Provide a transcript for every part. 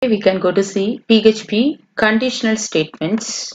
We can go to see PHP conditional statements.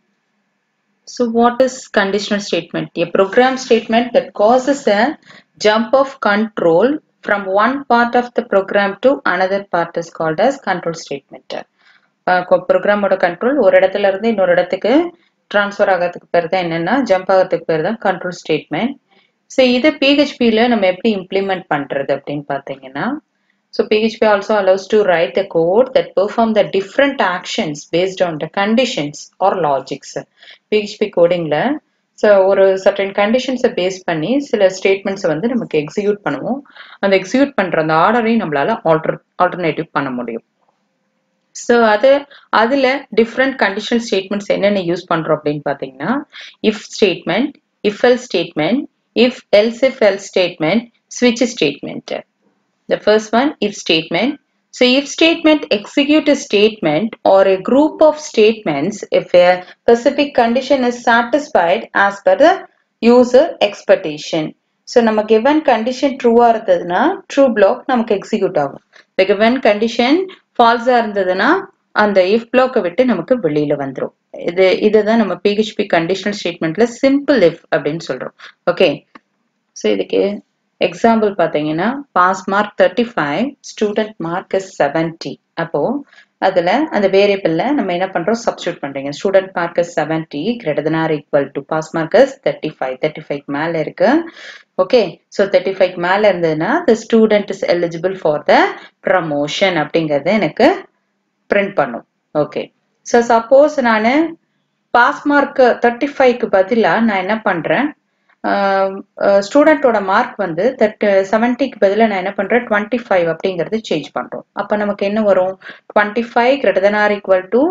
So what is conditional statement? A program statement that causes a jump of control from one part of the program to another part is called as control statement. Program control ஒரு இடத்துல இருந்து இன்னொரு இடத்துக்கு transfer ஆகிறதுக்கு பேர் தான் என்னன்னா jump ஆகிறதுக்கு பேர் தான் control statement. So இதை PHPல நம்ம எப்படி implement பண்றது அப்படின்னு பார்த்தீங்கன்னா So PHP also allows to write the code that perform the different actions based on the conditions or logics. PHP codingல so ஒரு certain conditions base பண்ணி சில statements வந்து நமக்கு execute பண்ணுவோம். அந்த execute பண்ற அந்த ஆர்டரையும் நம்மளால alternative பண்ண முடியும். So அதுல different conditional statements என்னென்ன யூஸ் பண்றோம் அப்படின்னு பார்த்தீங்கன்னா if statement, if else statement, if else statement, switch statement. The first one, if statement. So, if statement execute a statement or a group of statements if a specific condition is satisfied as per the user expectation. So, நம்ம given condition true இருந்ததுனா true block நமக்கு execute ஆகும். The given condition false இருந்ததுனா அந்த if block விட்டு நமக்கு வெளியில வந்துரும். இதுதான் நம்ம PHP conditional statementல simple if அப்படின்னு சொல்றோம். Okay. So, இதுக்கு example பார்த்தீங்கன்னா pass mark 35 student mark is 70 அப்போ அதுல அந்த வேரியபிள்ல நம்ம என்ன பண்றோம் substitute பண்றீங்க student mark is 70 greater than or equal to pass mark is 35 மேல இருக்கு okay so 35 மேல இருந்ததுன்னா the student is eligible for the promotion அப்படிங்கறது எனக்கு print பண்ணும் okay so suppose நானு pass mark 35 க்கு பதிலா நான் என்ன பண்றேன் ஸ்டூடெண்டோட மார்க் வந்து 70க்கு பதிலா நான் என்ன பண்றேன் 25 அப்படிங்கறது சேஞ்ச் பண்றோம் அப்ப நமக்கு என்ன வரும் 25 greater than or equal to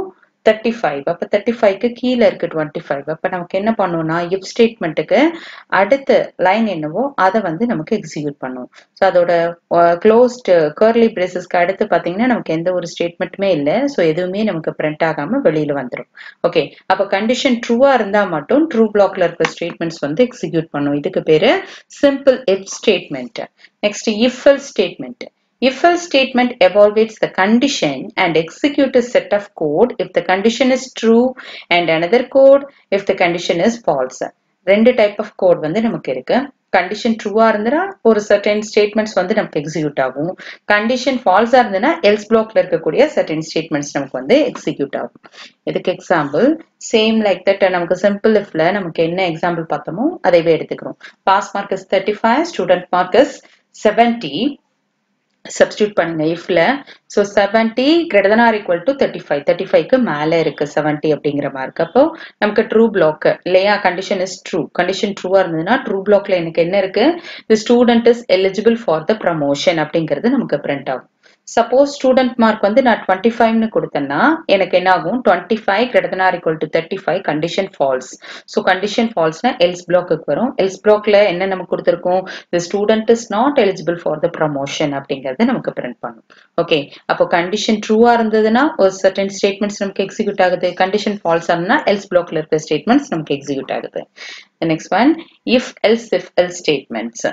35 அப்ப 35 க்கு கீழ இருக்கு 25 அப்ப நமக்கு என்ன பண்ணும்னா if ஸ்டேட்மென்ட்க்கு அடுத்த லைன் என்னவோ அத வந்து நமக்கு எக்ஸிக்யூட் பண்ணும் சோ அதோட க்ளோஸ்ட் கர்லி பிரேசஸ்க்கு அடுத்து பாத்தீங்கன்னா நமக்கு எந்த ஒரு ஸ்டேட்மென்ட்மே இல்ல சோ எதுவுமே நமக்கு பிரிண்ட் ஆகாம வெளியில வந்துரும் ஓகே அப்ப கண்டிஷன் ட்ரூவா இருந்தா மட்டும் ட்ரூ பிளாக்ல இருக்க ஸ்டேட்மென்ட்ஸ் வந்து எக்ஸிக்யூட் பண்ணும் இதுக்கு பேரு simple if statement next if else statement If else statement evaluates the condition and executes a set of code if the condition is true and another code if the condition is false. ரெண்டு type of code வந்து நமக்கு இருக்கு. Condition true இருந்தனா ஒரு certain statements வந்து நமக்கு execute ஆகும். Condition false இருந்தனா else blockல இருக்கக்கூடிய certain statements நமக்கு வந்து execute ஆகும். இதுக்கு example same like that நமக்கு simple ifல நமக்கு என்ன example பார்த்தோமோ அதைவே எடுத்துக்கிறோம். Pass mark is 35, student mark is 70. substitute பண்ணுங்க ifல so 70 greater than or equal to 35 க்கு மேல இருக்கு 70 அப்படிங்கற மார்க் அப்போ நமக்கு true block இல்லையா condition is true condition true இருந்ததுனா true blockல எனக்கு என்ன இருக்கு the student is eligible for the promotion அப்படிங்கிறது நமக்கு print ஆகும் suppose student mark வந்து நான் 25 னு கொடுத்தேன்னா எனக்கு என்ன ஆகும் 25 greater than or equal to 35 condition false so condition false னா else block க்கு வரும் else blockல என்ன நமக்கு கொடுத்திருக்கும் the student is not eligible for the promotion அப்படிங்கறது நமக்கு print பண்ணும் okay அப்போ condition true இருந்ததுனா ஒரு certain statements நமக்கு execute ஆகுது condition false ஆனா else blockல இருக்க statements நமக்கு execute ஆகுது the next one if else statements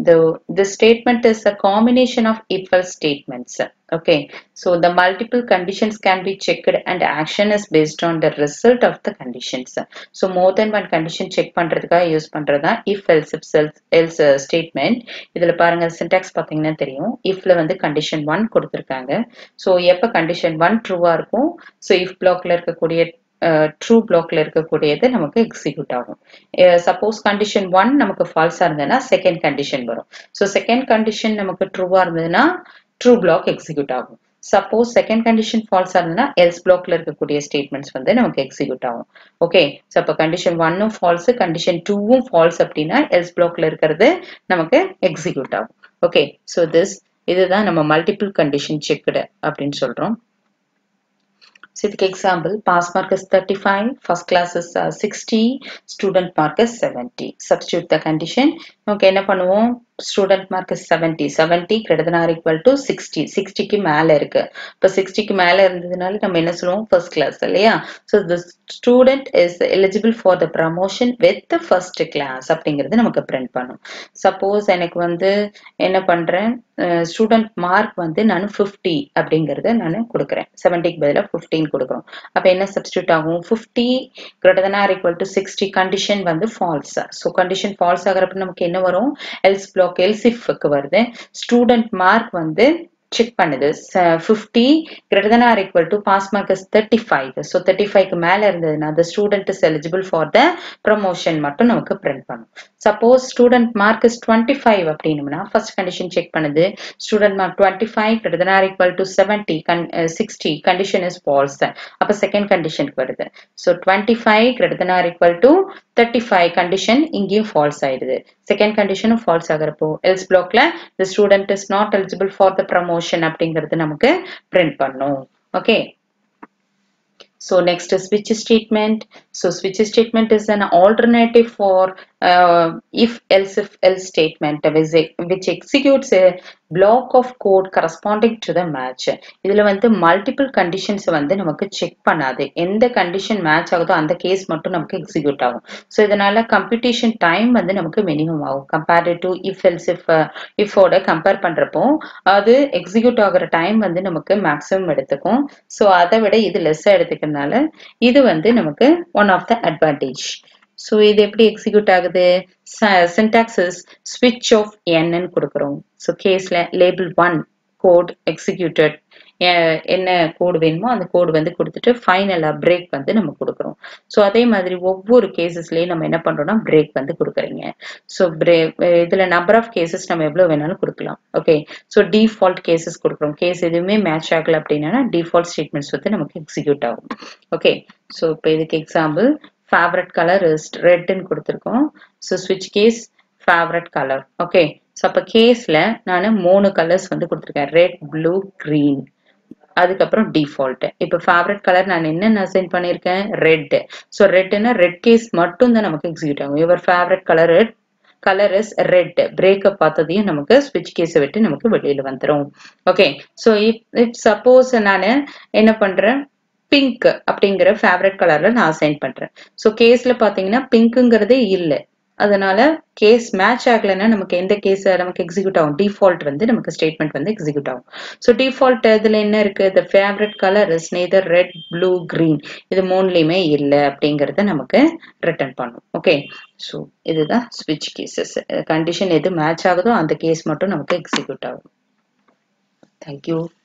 the statement is a combination of if else statements okay so the multiple conditions can be checked and action is based on the result of the conditions so more than one condition check பண்றதுக்காக use பண்றதா if else statement இதுல பாருங்க syntax பாத்தீங்கன்னா தெரியும் ifல வந்து condition 1 கொடுத்திருக்காங்க so எப்ப condition 1 true ஆ இருக்கும் so if blockல இருக்கக்கூடிய true blockல இருக்கக்கூடியது நமக்கு execute ஆகும் suppose condition 1 நமக்கு false இருந்ததுனா second condition வரும் so second condition நமக்கு true இருந்ததுனா true block execute ஆகும் suppose second condition false இருந்ததுனா else blockல இருக்கக்கூடிய statements வந்து நமக்கு execute ஆகும் okay so அப்ப condition 1 உம் false condition 2 உம் false அப்படினா else blockல இருக்குது நமக்கு execute ஆகும் okay so இதுதான் நம்ம multiple condition checked அப்படினு சொல்றோம் So, the example, pass mark is 35, first class is 60, student mark is 70. Substitute the condition. Okay, என்ன பண்ணுவோம் student mark is 70 greater than or equal to 60 க்கு மேல இருக்கு இப்ப 60 க்கு மேல இருந்ததுனால நம்ம என்ன சொல்லுவோம் first class இல்லையா so the student is eligible for the promotion with the first class அப்படிங்கிறது நமக்கு print பண்ணும் suppose எனக்கு வந்து என்ன பண்றேன் student mark வந்து நான் 50 அப்படிங்கறத நான் கொடுக்கிறேன் 70 க்கு பதிலா 15 கொடுக்கிறோம் அப்ப என்ன substitute ஆகும் 50 greater than or equal to 60 condition வந்து false so condition false ஆகறப்ப நமக்கு என்ன வரும் else block else if க்கு வருது student mark வந்து check பண்ணுது 50 greater than or equal to pass mark is 35 so 35 க்கு மேல இருந்ததுனா the student is eligible for the promotion மட்டும் நமக்கு print பண்ணும் suppose student mark is 25 அப்படினும்னா first condition check பண்ணுது student mark 25 greater than or equal to 60 condition is false அப்ப second condition க்கு வருது so 25 greater than or equal to 35 condition இங்கேயும் false ஆயிடுது second condition false ஆகறப்போ else blockல the student is not eligible for the promotion அப்படிங்கிறது நமக்கு print பண்ணும் okay so next is switch statement so switch statement is an alternative for if else statement which executes a block of code corresponding to the match இதுல வந்து multiple conditions வந்து நமக்கு check பண்ணாது எந்த condition match ஆகுதோ அந்த case மட்டும் நமக்கு execute ஆகும் so இதனால computation time வந்து நமக்கு minimum ஆகும் compared to if ஓட compare பண்றப்போ அது execute ஆகுற time வந்து நமக்கு maximum எடுத்துக்கும் so அதை விட இது less எடுத்துக்கிறதுனால இது வந்து நமக்கு one of the advantage so இது எப்படி execute ஆகுது syntax is switch of n ன்னு கொடுக்கிறோம் so caseல label 1 code executed என்ன கோட் வேணுமோ அந்த கோட் வந்து கொடுத்துட்டு ஃபைனலா பிரேக் வந்து நம்ம கொடுக்கிறோம் சோ அதே மாதிரி ஒவ்வொரு கேसेसலயே நம்ம என்ன பண்றோம்னா பிரேக் வந்து கொடுக்கறீங்க சோ இதுல நம்பர் ஆஃப் கேसेस நம்ம எவ்வளவு வேணாலும் கொடுக்கலாம் ஓகே சோ டிஃபால்ட் கேसेस கொடுக்கிறோம் கேஸ் எதுவுமே மேட்ச் ஆகல அப்படினா டிஃபால்ட் ஸ்டேட்மென்ட்ஸ் வந்து நமக்கு எக்ஸிக்யூட் ஆகும் ஓகே சோ இப்போ இதுக்கு example favorite color is red ன்னு கொடுத்திருக்கோம் so switch case favorite color okay so அப்ப கேஸ்ல நான் மூணு கலர்ஸ் வந்து கொடுத்திருக்கேன் red blue green அதுக்கு அப்புறம் டிஃபால்ட் இப்போ ஃபேவரட் கலர் நான் என்ன அசைன் பண்ணிருக்கேன் ரெட் சோ ரெட்னா ரெட் கேஸ் மட்டும் தான் நமக்கு எக்ஸிக்யூட் ஆகும் your favourite colour is red break up பார்த்ததையும் நமக்கு ஸ்விட்ச் கேஸ் விட்டு நமக்கு வெளியில வந்துரும் ஓகே சோ இப் சப்போஸ் நான் என்ன பண்றேன் பிங்க் அப்படிங்கற ஃபேவரட் கலர்ல நான் அசைன் பண்றேன் சோ கேஸ்ல பாத்தீங்கன்னா பிங்க்ங்கிறதே இல்ல அதனால கேஸ் மேட்ச் ஆகலனா நமக்கு எந்த கேஸ் நமக்கு எக்ஸிக்யூட் ஆகும் டிஃபால்ட் வந்து நமக்கு ஸ்டேட்மென்ட் வந்து எக்ஸிக்யூட் ஆகும் சோ டிஃபால்ட் இதுல என்ன இருக்கு the favorite color is neither red blue green இது மூணுலயுமே இல்ல அப்படிங்கறத நமக்கு ரிட்டர்ன் பண்ணும் ஓகே சோ இதுதான் switch cases கண்டிஷன் எது மேட்ச் ஆகுதோ அந்த கேஸ் மட்டும் நமக்கு எக்ஸிக்யூட் ஆகும் thank you